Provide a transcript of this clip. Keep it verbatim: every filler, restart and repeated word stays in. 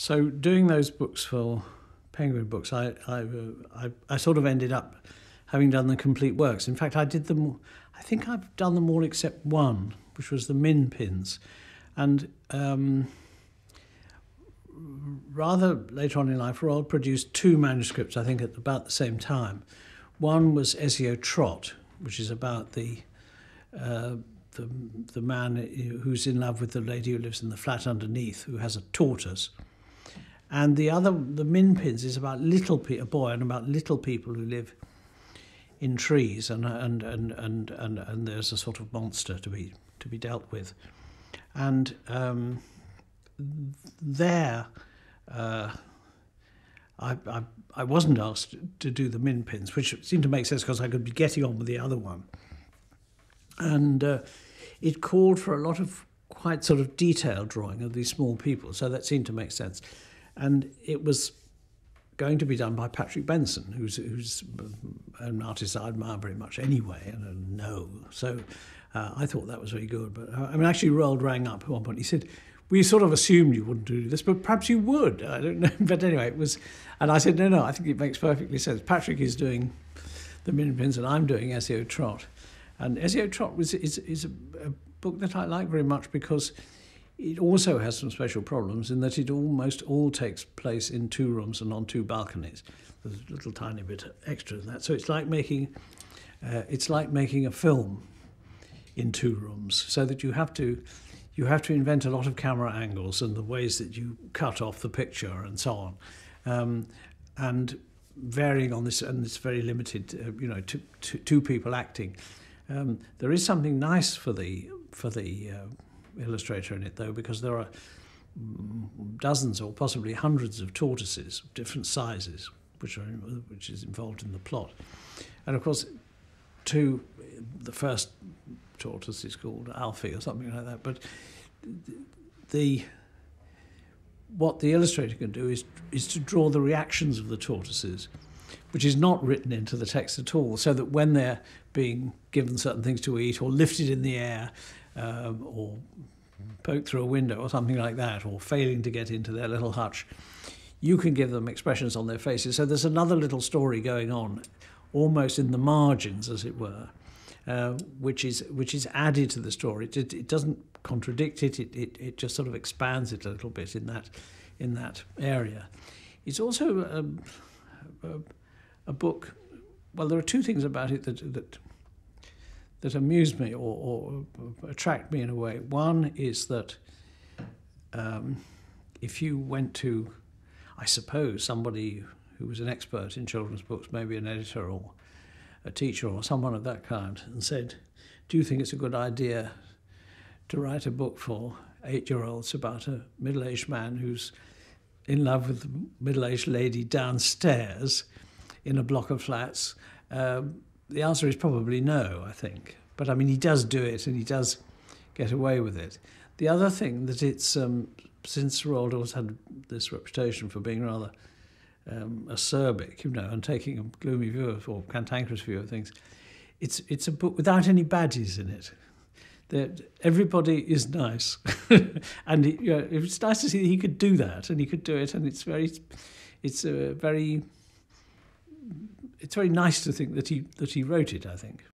So doing those books for Penguin Books, I, I, I, I sort of ended up having done the complete works. In fact, I did them, I think I've done them all except one, which was the Minpins. And um, rather later on in life, Roald produced two manuscripts, I think, at about the same time. One was Esio Trot, which is about the, uh, the, the man who's in love with the lady who lives in the flat underneath, who has a tortoise. And the other, the Minpins, is about little pe a boy and about little people who live in trees, and and and and and, and there's a sort of monster to be to be dealt with. And um, there, uh, I, I I wasn't asked to do the Minpins, which seemed to make sense because I could be getting on with the other one. And uh, it called for a lot of quite sort of detailed drawing of these small people, so that seemed to make sense. And it was going to be done by Patrick Benson, who's, who's an artist I admire very much anyway, and I know. So uh, I thought that was very good. But uh, I mean, actually, Roald rang up at one point. He said, "We sort of assumed you wouldn't do this, but perhaps you would." I don't know. But anyway, it was. And I said, "No, no, I think it makes perfectly sense. Patrick is doing the Minpins, and I'm doing Esio Trot." And Esio Trot was, is, is a, a book that I like very much because it also has some special problems in that it almost all takes place in two rooms and on two balconies. There's a little tiny bit extra than that. So it's like making, uh, it's like making a film in two rooms, so that you have to, you have to invent a lot of camera angles and the ways that you cut off the picture and so on, um, and varying on this, and it's very limited, uh, you know, to, to two people acting. Um, there is something nice for the for the uh, illustrator in it, though, because there are dozens or possibly hundreds of tortoises of different sizes, which are which is involved in the plot. And of course, two, the first tortoise is called Alfie or something like that. But the what the illustrator can do is is to draw the reactions of the tortoises, which is not written into the text at all, so that when they're being given certain things to eat or lifted in the air um, or poked through a window or something like that, or failing to get into their little hutch, you can give them expressions on their faces. So there's another little story going on, almost in the margins, as it were, uh, which is which is added to the story. It, it, it doesn't contradict it, it, it, it just sort of expands it a little bit in that, in that area. It's also um, a, a book. Well, there are two things about it that that, that amuse me or, or attract me in a way. One is that um, if you went to, I suppose, somebody who was an expert in children's books, maybe an editor or a teacher or someone of that kind, and said, "Do you think it's a good idea to write a book for eight-year-olds about a middle-aged man who's in love with the middle-aged lady downstairs in a block of flats?" Um, the answer is probably no, I think. But I mean, he does do it, and he does get away with it. The other thing that it's, um, since Roald Dahl's had this reputation for being rather um, acerbic, you know, and taking a gloomy view of, or cantankerous view of things, it's it's a book without any baddies in it. That everybody is nice, and he, you know, it's nice to see that he could do that, and he could do it, and it's very, it's a very. It's very nice to think that he that he wrote it, I think.